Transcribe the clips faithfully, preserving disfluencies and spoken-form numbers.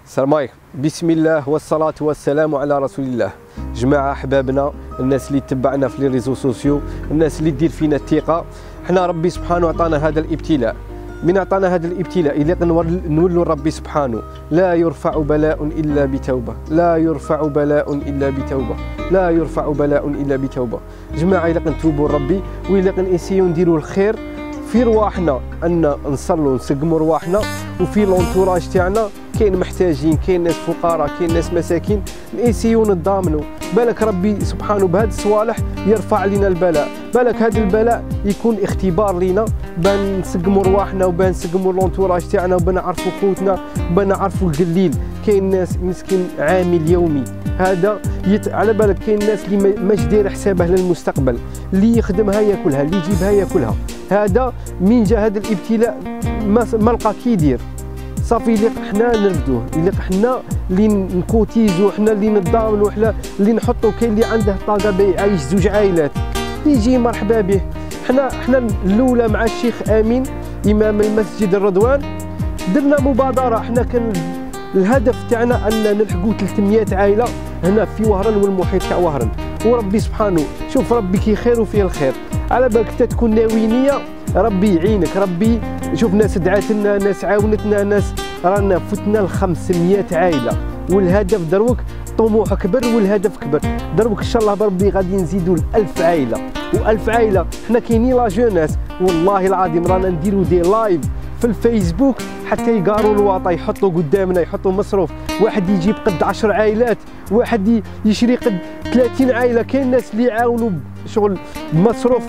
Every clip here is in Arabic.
السلام عليكم. بسم الله والصلاة والسلام على رسول الله. جماعة أحبابنا، الناس اللي تبعنا في لي ريزو سوسيو، الناس اللي دير فينا الثقة، حنا ربي سبحانه عطانا هذا الابتلاء. من عطانا هذا الابتلاء إلا نولوا ربي سبحانه، لا يرفع بلاء إلا بتوبة، لا يرفع بلاء إلا بتوبة، لا يرفع بلاء إلا بتوبة. جماعة إلا نتوبوا لربي وإلا نسيو نديروا الخير في رواحنا، ان نصلوا نسقموا رواحنا، وفي لونتوراج تاعنا كاين محتاجين، كاين ناس فقراء، كاين ناس مساكين، نسيو نضامنوا. بالك ربي سبحانه بهذه الصوالح يرفع لنا البلاء، بالك هذا البلاء يكون اختبار لنا بان نسقموا رواحنا وبان نسقموا لونتوراج تاعنا وبان نعرفوا خوتنا وبان نعرفوا القليل. كاين ناس مسكين عامل يومي، هذا يت... على بالك كاين ناس اللي ماش داير حسابه للمستقبل، اللي يخدمها ياكلها، اللي يجيبها ياكلها. هذا من جا هذا الابتلاء ما, ما لقى كي يدير، صافي اللي حنا نرفدوه، اللي حنا اللي نكوتيزو، حنا اللي نضامنوا، حنا اللي نحطوا. كاين اللي عنده طاقه عايش زوج عائلات يجي مرحبا به. حنا حنا الاولى مع الشيخ امين امام المسجد الرضوان درنا مبادره. حنا كان الهدف تاعنا ان نلحقوا ثلاثمية عائله هنا في وهران والمحيط تاع وهران، وربي سبحانه شوف ربي كي خير وفيه الخير. على بالك تكون ناوي نيه ربي يعينك. ربي شوف ناس دعات لنا، ناس عاونتنا، ناس رانا فتنا ل خمسمية عائله، والهدف دروك طموح كبر والهدف كبر. دروك ان شاء الله بربي غادي نزيدوا ل ألف عائله، و1000 عائله. حنا كاينين لا جوناس والله العظيم رانا نديروا دي لايف في الفيسبوك حتى يقاروا الواطه، يحطوا قدامنا، يحطوا مصروف. واحد يجيب قد عشر عائلات، واحد يشري قد ثلاثين عائله. كاين ناس اللي يعاونوا شغل مصروف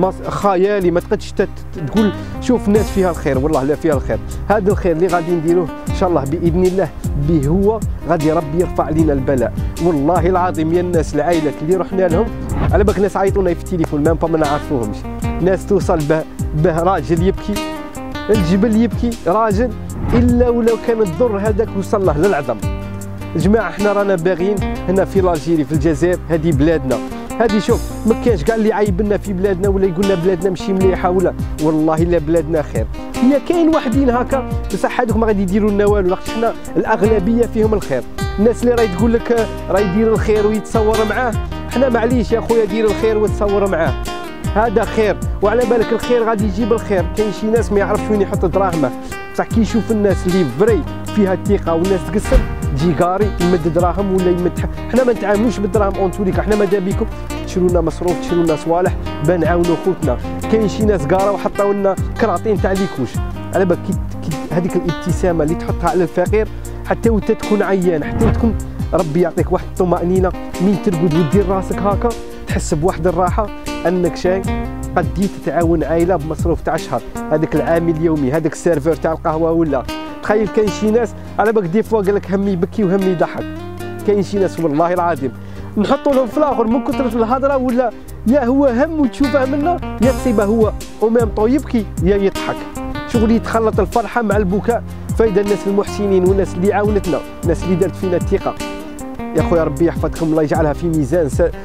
خيالي، ما تقدش تقول شوف الناس فيها الخير. والله لا فيها الخير. هذا الخير اللي غادي نديروه ان شاء الله باذن الله به هو غادي ربي يرفع لنا البلاء. والله العظيم يا الناس العائلات اللي رحنا لهم، على بالك ناس عيطونا في التليفون مام با ما نعرفوهمش، ناس توصل به به راجل يبكي، الجبل يبكي راجل، الا ولو كان الضر هذاك وصل له للعظم. جماعه احنا رانا باغيين هنا في الجيري في الجزائر، هذه بلادنا، هذه شوف ما كاينش كاع اللي يعيب لنا في بلادنا ولا يقول لنا بلادنا ماشي مليحه، ولا والله الا بلادنا خير. هي كاين واحدين هكا بصح هذوك ما غادي يديروا لنا والو، لاخاطش حنا الاغلبيه فيهم الخير. الناس اللي راهي تقول لك راهي يدير الخير ويتصور معاه، حنا معليش يا خويا دير الخير وتصور معاه، هذا خير. وعلى بالك الخير غادي يجيب الخير. كاين شي ناس ما يعرفش وين يحط دراهمه، بصح كي يشوف الناس اللي فري فيها الثقه والناس تقسم تجي قاري يمد دراهم ولا يمد. حنا ما نتعاملوش بالدراهم اونتوليكا، حنا ماذا بيكم تشروا لنا مصروف، تشروا لنا صوالح بان نعاونوا خوتنا. كاين شي ناس قاره وحطوا لنا كراطين تاع ليكوش. على بالك هذيك الابتسامه اللي تحطها على الفقير حتى وانت تكون عيان، حتى تكون ربي يعطيك واحد الطمانينه من ترقد ودير راسك هكا تحس بواحد الراحه انك شاي قديت تتعاون عائله بمصروف تاع شهر. هذاك العامل اليومي، هذاك السيرفور تاع القهوه، ولا تخيل كاين شي ناس على بالك دي فوا قال لك همي يبكي وهمي يضحك. كاين شي ناس والله العظيم نحطوا لهم في الاخر من كثر الهضره، ولا يا هو هم وتشوفه منا يا تصيبه هو وميم طو يبكي يا يضحك، شغل يتخلط الفرحه مع البكاء. فاذا الناس المحسنين والناس اللي عاونتنا، الناس اللي دارت فينا الثقه، يا خويا ربي يحفظكم، الله يجعلها في ميزان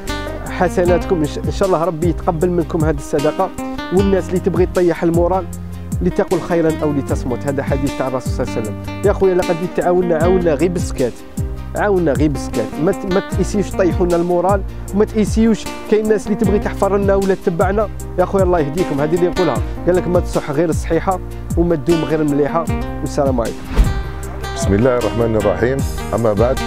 حسناتكم ان شاء الله. ربي يتقبل منكم هذه الصدقه. والناس اللي تبغي تطيح المورال لتقل خيرا او لتصمت، هذا حديث تاع الرسول صلى الله عليه وسلم. يا خويا لقد تعاوننا عاوننا غير بالسكات، عاونا غير بالسكات. ما ما تاسيوش طيحوا لنا المورال، وما تاسيوش كاين ناس اللي تبغي تحفر لنا ولا تتبعنا. يا خويا الله يهديكم، هذه اللي نقولها. قال لك ما تصح غير الصحيحه وما تدوم غير المليحه. والسلام عليكم. بسم الله الرحمن الرحيم. اما بعد،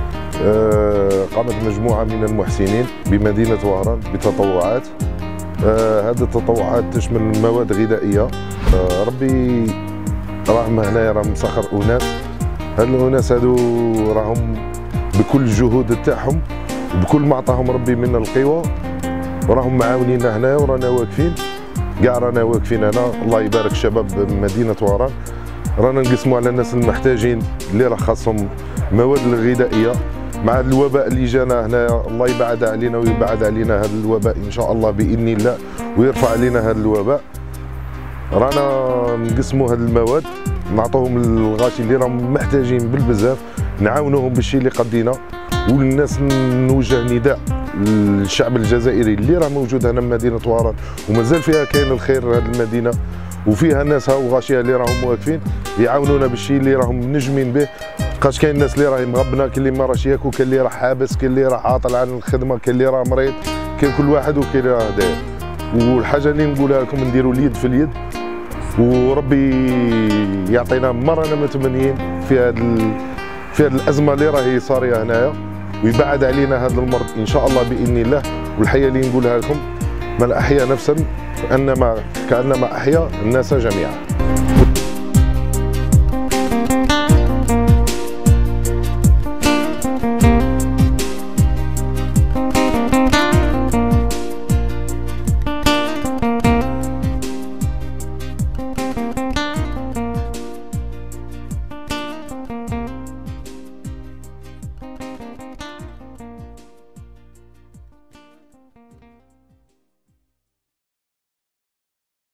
آه قامت مجموعه من المحسنين بمدينه وهران بتطوعات. آه هذه التطوعات تشمل مواد غذائيه. آه ربي راهم هنايا راهم مسخر اناس، هاد الاناس هادو راهم بكل الجهود تاعهم وبكل ما عطاهم ربي من القوه، وراهم معاونينا هنا ورانا واقفين كاع رانا واقفين هنا. الله يبارك شباب مدينه وهران، رانا نقسموا على الناس المحتاجين اللي راه خاصهم مواد الغذائيه. مع الوباء اللي جانا هنا، الله يبعد علينا ويبعد علينا هذا الوباء ان شاء الله باذن الله، ويرفع علينا هذا الوباء. رانا نقسموا هذه المواد نعطوهم الغاشي اللي راهم محتاجين بالبزاف، نعاونوهم بالشيء اللي قدينا. والناس نوجه نداء للشعب الجزائري اللي راه موجود هنا بمدينه وهران ومازال فيها كاين الخير هذه المدينه، وفيها ناس هاو غاشيه اللي راهم واقفين يعاونونا بالشيء اللي راهم نجمين به. بقاش كاين الناس اللي راهي مغبنه، كاين اللي ما راهش ياكل، كاين اللي راه حابس، كاين اللي راه عاطل عن الخدمه، كاين اللي راه مريض، كاين كل واحد وكاين اللي راه داير. والحاجه اللي نقولها لكم نديروا اليد في اليد، وربي يعطينا مرنا متمنيين في هذه في هذه الازمه اللي راهي صاريه هنايا، ويبعد علينا هذا المرض ان شاء الله باذن الله. والحياه اللي نقولها لكم، من احيا نفسا كانما كانما احيا الناس جميعا.